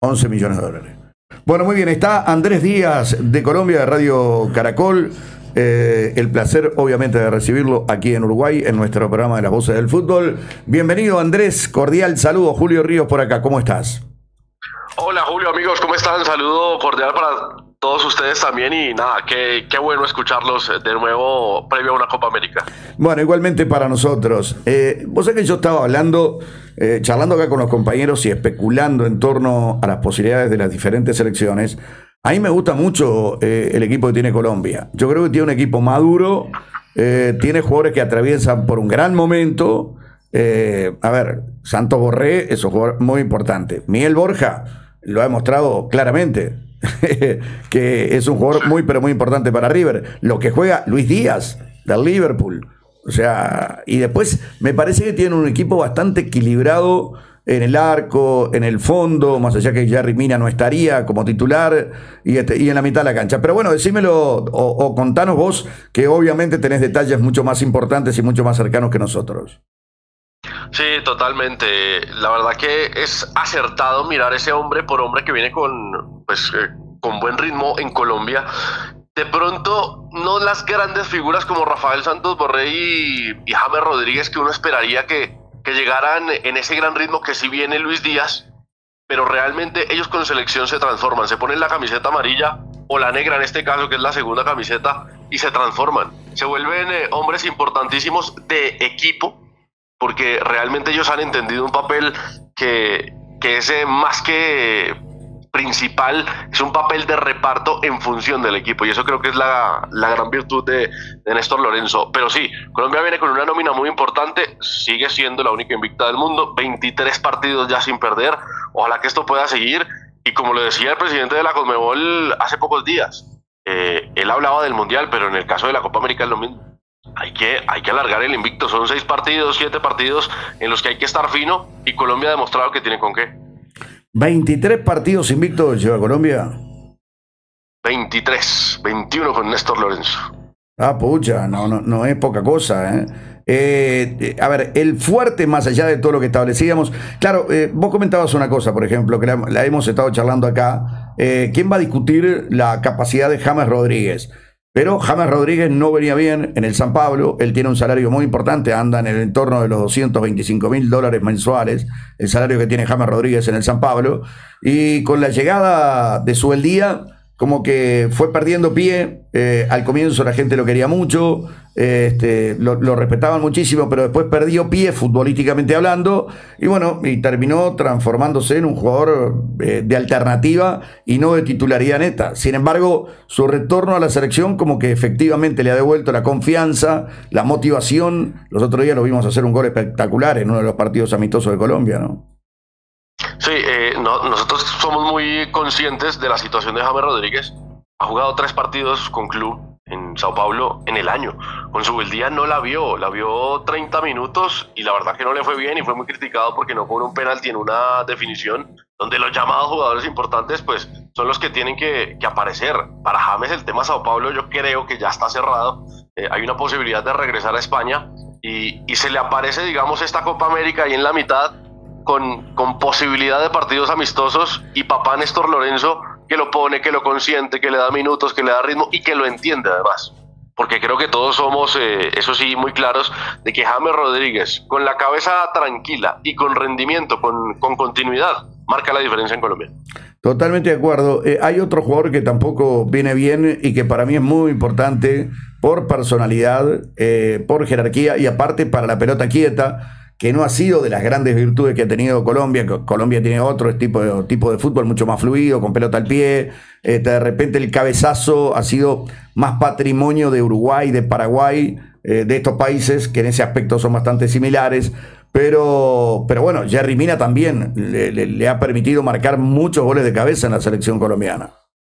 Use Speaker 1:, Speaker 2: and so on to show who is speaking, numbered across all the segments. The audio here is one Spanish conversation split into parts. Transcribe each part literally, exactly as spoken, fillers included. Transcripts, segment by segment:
Speaker 1: once millones de dólares. Bueno, muy bien, está Andrés Díaz de Colombia, de Radio Caracol. Eh, el placer, obviamente, de recibirlo aquí en Uruguay, en nuestro programa de Las Voces del Fútbol. Bienvenido, Andrés. Cordial saludo. Julio Ríos por acá. ¿Cómo estás?
Speaker 2: Hola, Julio, amigos. ¿Cómo están? Saludo cordial para todos ustedes también. Y nada, qué, qué bueno escucharlos de nuevo previo a una Copa América.
Speaker 1: Bueno, igualmente para nosotros. Eh, vos sabés que yo estaba hablando, eh, charlando acá con los compañeros y especulando en torno a las posibilidades de las diferentes selecciones. A mí me gusta mucho eh, el equipo que tiene Colombia. Yo creo que tiene un equipo maduro, eh, tiene jugadores que atraviesan por un gran momento. Eh, a ver, Santos Borré es un jugador muy importante. Miguel Borja lo ha demostrado claramente, que es un jugador muy, pero muy importante para River. Lo que juega Luis Díaz, del Liverpool. O sea, y después me parece que tiene un equipo bastante equilibrado en el arco, en el fondo, más allá que Jerry Mina no estaría como titular, y, este, y en la mitad de la cancha. Pero bueno, decímelo o, o contanos vos, que obviamente tenés detalles mucho más importantes y mucho más cercanos que nosotros.
Speaker 2: Sí, totalmente. La verdad que es acertado mirar ese hombre por hombre que viene con, pues, eh, con buen ritmo en Colombia. De pronto, no las grandes figuras como Rafael Santos Borré y, y James Rodríguez, que uno esperaría que que llegaran en ese gran ritmo que sí viene Luis Díaz, pero realmente ellos con selección se transforman, se ponen la camiseta amarilla o la negra en este caso, que es la segunda camiseta, y se transforman, se vuelven eh, hombres importantísimos de equipo, porque realmente ellos han entendido un papel que, que es eh, más que principal, es un papel de reparto en función del equipo, y eso creo que es la, la gran virtud de, de Néstor Lorenzo. Pero sí, Colombia viene con una nómina muy importante, sigue siendo la única invicta del mundo, veintitrés partidos ya sin perder, ojalá que esto pueda seguir, y como lo decía el presidente de la Conmebol hace pocos días, eh, él hablaba del Mundial, pero en el caso de la Copa América es lo mismo, hay que, hay que alargar el invicto, son seis partidos, siete partidos en los que hay que estar fino, y Colombia ha demostrado que tiene con qué.
Speaker 1: veintitrés partidos invictos lleva Colombia.
Speaker 2: veintitrés, veintiuno con Néstor Lorenzo.
Speaker 1: Ah, pucha, no, no, no es poca cosa, ¿eh? Eh, a ver, el fuerte, más allá de todo lo que establecíamos, claro, eh, vos comentabas una cosa, por ejemplo, que la, la hemos estado charlando acá, eh, ¿quién va a discutir la capacidad de James Rodríguez? Pero James Rodríguez no venía bien en el San Pablo, él tiene un salario muy importante, anda en el entorno de los doscientos veinticinco mil dólares mensuales, el salario que tiene James Rodríguez en el San Pablo, y con la llegada de Subeldía, como que fue perdiendo pie. Eh, al comienzo la gente lo quería mucho, eh, este, lo, lo respetaban muchísimo, pero después perdió pie futbolísticamente hablando, y bueno, y terminó transformándose en un jugador eh, de alternativa y no de titularidad neta. Sin embargo, su retorno a la selección como que efectivamente le ha devuelto la confianza, la motivación. Los otros días lo vimos hacer un gol espectacular en uno de los partidos amistosos de Colombia, ¿no?
Speaker 2: Sí, eh, no, nosotros somos muy conscientes de la situación de James Rodríguez. Ha jugado tres partidos con club en Sao Paulo en el año. Con Subeldía no la vio, la vio treinta minutos y la verdad que no le fue bien y fue muy criticado porque no cobró un penalti en una definición donde los llamados jugadores importantes pues son los que tienen que, que aparecer. Para James el tema Sao Paulo yo creo que ya está cerrado. Eh, hay una posibilidad de regresar a España y, y se le aparece, digamos, esta Copa América ahí en la mitad con, con posibilidad de partidos amistosos y papá Néstor Lorenzo que lo pone, que lo consiente, que le da minutos, que le da ritmo y que lo entiende además. Porque creo que todos somos, eh, eso sí, muy claros de que James Rodríguez, con la cabeza tranquila y con rendimiento, con, con continuidad, marca la diferencia en Colombia.
Speaker 1: Totalmente de acuerdo. Eh, hay otro jugador que tampoco viene bien y que para mí es muy importante por personalidad, eh, por jerarquía y aparte para la pelota quieta, que no ha sido de las grandes virtudes que ha tenido Colombia. Colombia tiene otro tipo de, tipo de fútbol mucho más fluido, con pelota al pie. Eh, de repente el cabezazo ha sido más patrimonio de Uruguay, de Paraguay, eh, de estos países que en ese aspecto son bastante similares. Pero, pero bueno, Jerry Mina también le, le, le ha permitido marcar muchos goles de cabeza en la selección colombiana.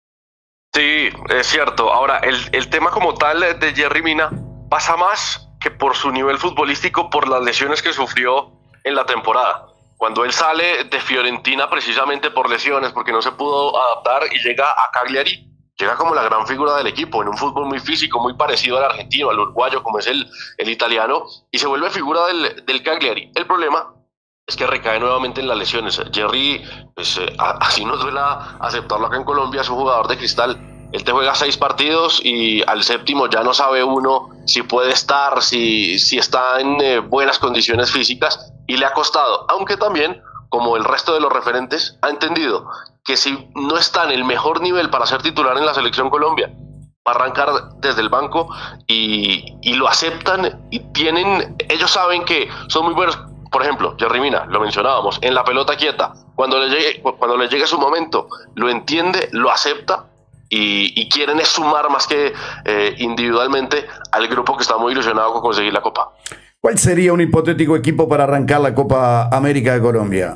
Speaker 2: Sí, es cierto. Ahora, el, el tema como tal de Jerry Mina pasa más que por su nivel futbolístico, por las lesiones que sufrió en la temporada. Cuando él sale de Fiorentina precisamente por lesiones, porque no se pudo adaptar y llega a Cagliari, llega como la gran figura del equipo, en un fútbol muy físico, muy parecido al argentino, al uruguayo, como es el, el italiano, y se vuelve figura del, del Cagliari. El problema es que recae nuevamente en las lesiones. Jerry, pues eh, así nos duela aceptarlo acá en Colombia, es un jugador de cristal. Él te juega seis partidos y al séptimo ya no sabe uno si puede estar, si, si está en eh, buenas condiciones físicas, y le ha costado, aunque también, como el resto de los referentes, ha entendido que si no está en el mejor nivel para ser titular en la selección Colombia, va a arrancar desde el banco, y, y lo aceptan, y tienen, ellos saben que son muy buenos. Por ejemplo, Jerry Mina, lo mencionábamos, en la pelota quieta, cuando le llegue, cuando le llegue su momento, lo entiende, lo acepta, y, y quieren es sumar más que eh, individualmente al grupo que está muy ilusionado con conseguir la Copa.
Speaker 1: ¿Cuál sería un hipotético equipo para arrancar la Copa América de Colombia?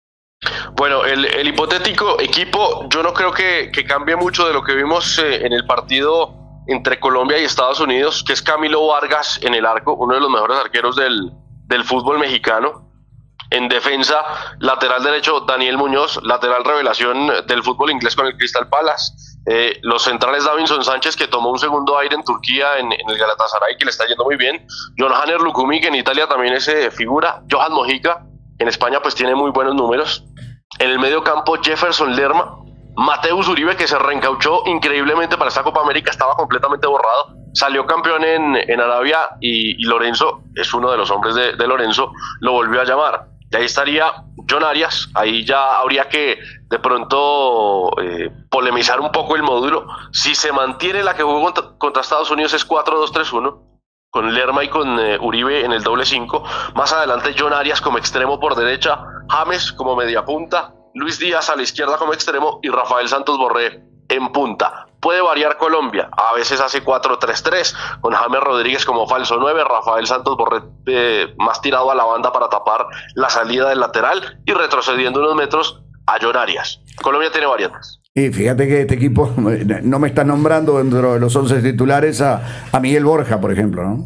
Speaker 2: Bueno, el, el hipotético equipo yo no creo que, que cambie mucho de lo que vimos eh, en el partido entre Colombia y Estados Unidos, que es Camilo Vargas en el arco, uno de los mejores arqueros del del fútbol mexicano. En defensa, lateral derecho Daniel Muñoz, lateral revelación del fútbol inglés con el Crystal Palace. Eh, los centrales Davinson Sánchez, que tomó un segundo aire en Turquía en, en el Galatasaray, que le está yendo muy bien. John Hanner Lukumi, que en Italia también es eh, figura. Johan Mojica, en España pues tiene muy buenos números. En el medio campo Jefferson Lerma. Mateus Uribe, que se reencauchó increíblemente para esta Copa América, estaba completamente borrado, salió campeón en, en Arabia, y, y Lorenzo, es uno de los hombres de, de Lorenzo, lo volvió a llamar. Y ahí estaría John Arias, ahí ya habría que de pronto eh, polemizar un poco el módulo. Si se mantiene la que jugó contra, contra Estados Unidos, es cuatro dos tres uno, con Lerma y con eh, Uribe en el doble cinco. Más adelante John Arias como extremo por derecha, James como media punta, Luis Díaz a la izquierda como extremo y Rafael Santos Borré en punta. Puede variar Colombia, a veces hace cuatro tres tres, con James Rodríguez como falso nueve, Rafael Santos Borré eh, más tirado a la banda para tapar la salida del lateral, y retrocediendo unos metros a John Arias. Colombia tiene variantes.
Speaker 1: Y fíjate que este equipo no me está nombrando dentro de los once titulares a, a Miguel Borja, por ejemplo, ¿no?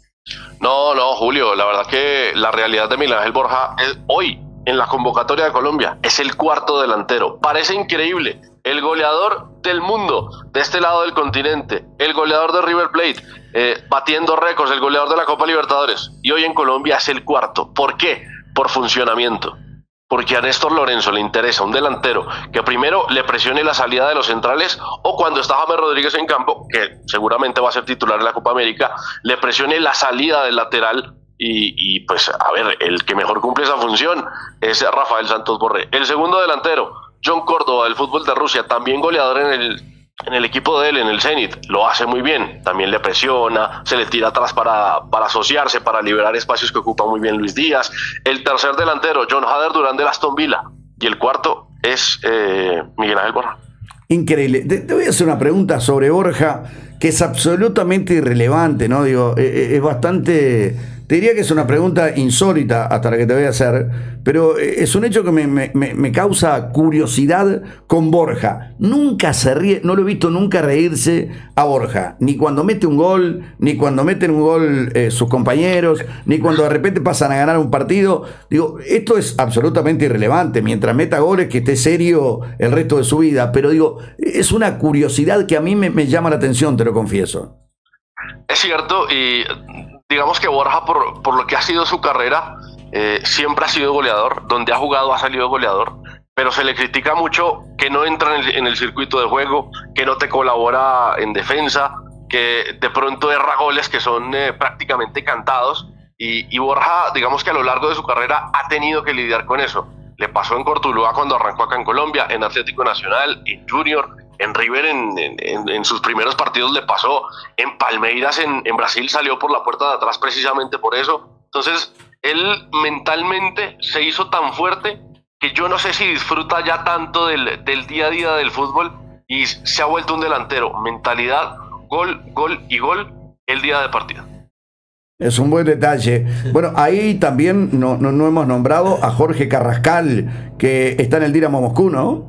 Speaker 2: No, no, Julio, la verdad que la realidad de Miguel Ángel Borja es hoy, en la convocatoria de Colombia, es el cuarto delantero. Parece increíble, el goleador del mundo de este lado del continente, el goleador de River Plate, eh, batiendo récords, el goleador de la Copa Libertadores, y hoy en Colombia es el cuarto. ¿Por qué? Por funcionamiento. Porque a Néstor Lorenzo le interesa un delantero que primero le presione la salida de los centrales, o cuando está James Rodríguez en campo, que seguramente va a ser titular en la Copa América, le presione la salida del lateral. Y, y pues, a ver, el que mejor cumple esa función es Rafael Santos Borré. El segundo delantero, John Córdoba, del fútbol de Rusia, también goleador en el, en el equipo de él, en el Zenit, lo hace muy bien. También le presiona, se le tira atrás para, para asociarse, para liberar espacios que ocupa muy bien Luis Díaz. El tercer delantero, John Hader Durán del Aston Villa. Y el cuarto es eh, Miguel Ángel Borja.
Speaker 1: Increíble. Te, te voy a hacer una pregunta sobre Borja, que es absolutamente irrelevante, ¿no? Digo, es, es bastante... Te diría que es una pregunta insólita hasta la que te voy a hacer, pero es un hecho que me, me, me causa curiosidad con Borja. Nunca se ríe, no lo he visto nunca reírse a Borja, ni cuando mete un gol, ni cuando meten un gol eh, sus compañeros, ni cuando de repente pasan a ganar un partido. Digo, esto es absolutamente irrelevante, mientras meta goles, que esté serio el resto de su vida, pero digo, es una curiosidad que a mí me, me llama la atención, te lo confieso.
Speaker 2: Es cierto, y digamos que Borja, por, por lo que ha sido su carrera, eh, siempre ha sido goleador. Donde ha jugado ha salido goleador, pero se le critica mucho que no entra en el, en el circuito de juego, que no te colabora en defensa, que de pronto erra goles que son eh, prácticamente cantados, y, y Borja, digamos que a lo largo de su carrera ha tenido que lidiar con eso. Le pasó en Cortuluá cuando arrancó acá en Colombia, en Atlético Nacional, en Junior, en River en, en, en sus primeros partidos le pasó, en Palmeiras en, en Brasil salió por la puerta de atrás precisamente por eso. Entonces él mentalmente se hizo tan fuerte que yo no sé si disfruta ya tanto del, del día a día del fútbol, y se ha vuelto un delantero, mentalidad, gol, gol y gol el día de partido.
Speaker 1: Es un buen detalle. Bueno, ahí también no, no, no hemos nombrado a Jorge Carrascal, que está en el Dinamo Moscú, ¿no?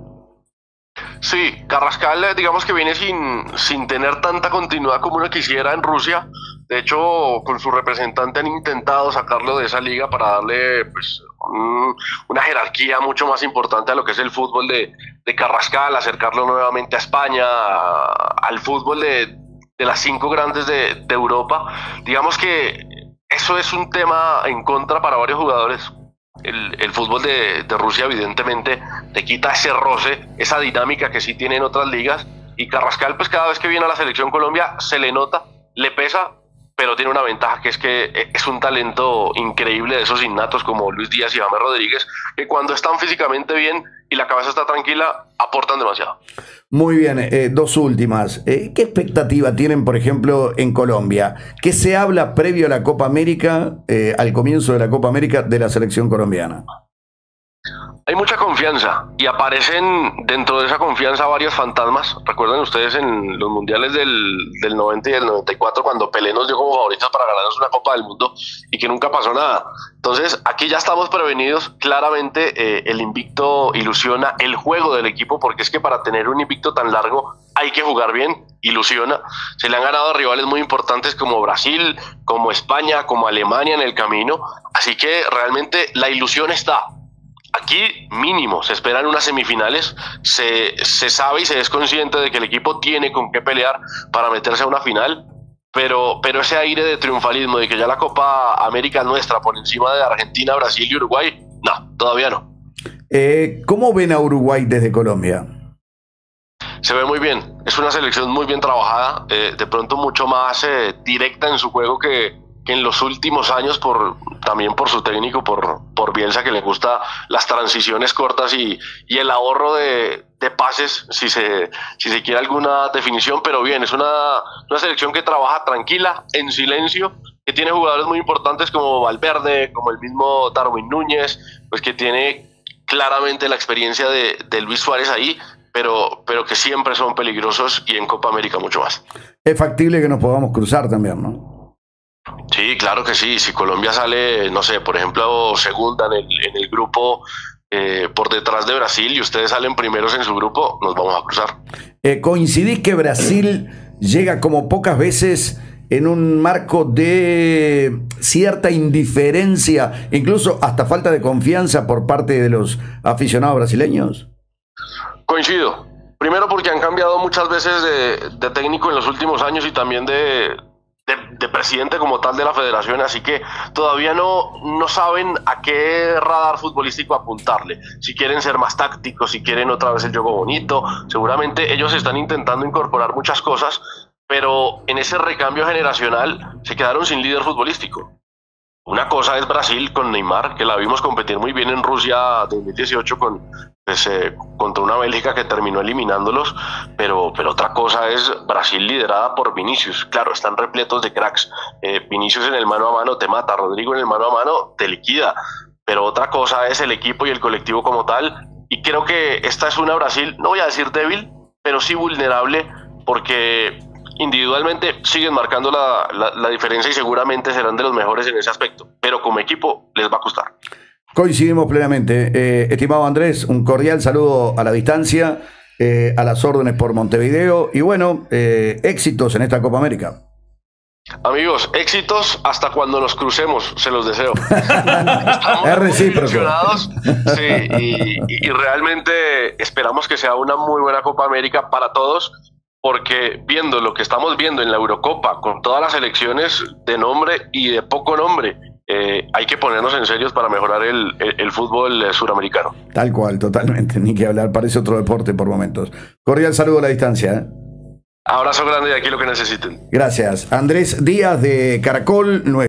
Speaker 2: Sí, Carrascal, digamos que viene sin, sin tener tanta continuidad como uno quisiera en Rusia. De hecho, con su representante han intentado sacarlo de esa liga para darle pues, un, una jerarquía mucho más importante a lo que es el fútbol de, de Carrascal, acercarlo nuevamente a España, a, al fútbol de, de las cinco grandes de, de Europa. Digamos que eso es un tema en contra para varios jugadores. El, el fútbol de, de Rusia evidentemente te quita ese roce, esa dinámica que sí tienen otras ligas, y Carrascal pues cada vez que viene a la selección Colombia se le nota, le pesa, pero tiene una ventaja, que es que es un talento increíble de esos innatos como Luis Díaz y James Rodríguez, que cuando están físicamente bien y la cabeza está tranquila, aportan demasiado.
Speaker 1: Muy bien, eh, dos últimas. Eh, ¿Qué expectativa tienen, por ejemplo, en Colombia? ¿Qué se habla previo a la Copa América, eh, al comienzo de la Copa América de la selección colombiana?
Speaker 2: Hay mucha confianza y aparecen dentro de esa confianza varios fantasmas. Recuerden ustedes en los mundiales del, del noventa y del noventa y cuatro, cuando Pelé nos dio como favoritos para ganarnos una Copa del Mundo y que nunca pasó nada. Entonces aquí ya estamos prevenidos. Claramente eh, el invicto ilusiona, el juego del equipo, porque es que para tener un invicto tan largo hay que jugar bien, ilusiona. Se le han ganado a rivales muy importantes como Brasil, como España, como Alemania en el camino. Así que realmente la ilusión está. Aquí mínimo se esperan unas semifinales, se, se sabe y se es consciente de que el equipo tiene con qué pelear para meterse a una final, pero, pero ese aire de triunfalismo, de que ya la Copa América es nuestra por encima de Argentina, Brasil y Uruguay, no, todavía no.
Speaker 1: Eh, ¿Cómo ven a Uruguay desde Colombia?
Speaker 2: Se ve muy bien, es una selección muy bien trabajada, eh, de pronto mucho más eh, directa en su juego que, que en los últimos años, por también por su técnico, por, por Bielsa, que le gusta las transiciones cortas y, y el ahorro de, de pases, si se, si se quiere alguna definición, pero bien, es una, una selección que trabaja tranquila, en silencio, que tiene jugadores muy importantes como Valverde, como el mismo Darwin Núñez, pues que tiene claramente la experiencia de, de Luis Suárez ahí, pero, pero que siempre son peligrosos y en Copa América mucho más.
Speaker 1: Es factible que nos podamos cruzar también, ¿no?
Speaker 2: Sí, claro que sí. Si Colombia sale, no sé, por ejemplo, segunda en el, en el grupo eh, por detrás de Brasil y ustedes salen primeros en su grupo, nos vamos a cruzar.
Speaker 1: Eh, ¿Coincidís que Brasil llega como pocas veces en un marco de cierta indiferencia, incluso hasta falta de confianza por parte de los aficionados brasileños?
Speaker 2: Coincido. Primero porque han cambiado muchas veces de, de técnico en los últimos años y también de... De, de presidente como tal de la federación, así que todavía no, no saben a qué radar futbolístico apuntarle, si quieren ser más tácticos, si quieren otra vez el juego bonito. Seguramente ellos están intentando incorporar muchas cosas, pero en ese recambio generacional se quedaron sin líder futbolístico. Una cosa es Brasil con Neymar, que la vimos competir muy bien en Rusia dos mil dieciocho con, pues, eh, contra una Bélgica que terminó eliminándolos, pero, pero otra cosa es Brasil liderada por Vinicius. Claro, están repletos de cracks. Eh, Vinicius en el mano a mano te mata, Rodrigo en el mano a mano te liquida, pero otra cosa es el equipo y el colectivo como tal, y creo que esta es una Brasil, no voy a decir débil, pero sí vulnerable, porque individualmente siguen marcando la, la, la diferencia y seguramente serán de los mejores en ese aspecto, pero como equipo les va a costar.
Speaker 1: Coincidimos plenamente. Eh, estimado Andrés, un cordial saludo a la distancia, eh, a las órdenes por Montevideo y bueno, eh, éxitos en esta Copa América.
Speaker 2: Amigos, éxitos hasta cuando nos crucemos, se los deseo. Estamos
Speaker 1: es
Speaker 2: muy
Speaker 1: recíproco.
Speaker 2: Ilusionados, sí, y, y, y realmente esperamos que sea una muy buena Copa América para todos, porque viendo lo que estamos viendo en la Eurocopa, con todas las selecciones de nombre y de poco nombre, eh, hay que ponernos en serios para mejorar el, el, el fútbol suramericano.
Speaker 1: Tal cual, totalmente, ni que hablar, parece otro deporte por momentos. Cordial saludo a la distancia. ¿eh?
Speaker 2: Abrazo grande y aquí lo que necesiten.
Speaker 1: Gracias. Andrés Díaz de Caracol.